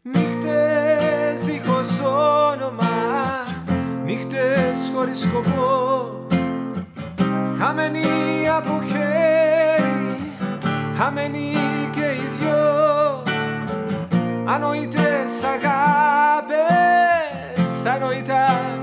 Νύχτες δίχως όνομα, νύχτες χωρίς σκοπό, χαμένοι από χέρι, χαμένοι και οι δυο, ανόητες αγάπες, ανόητα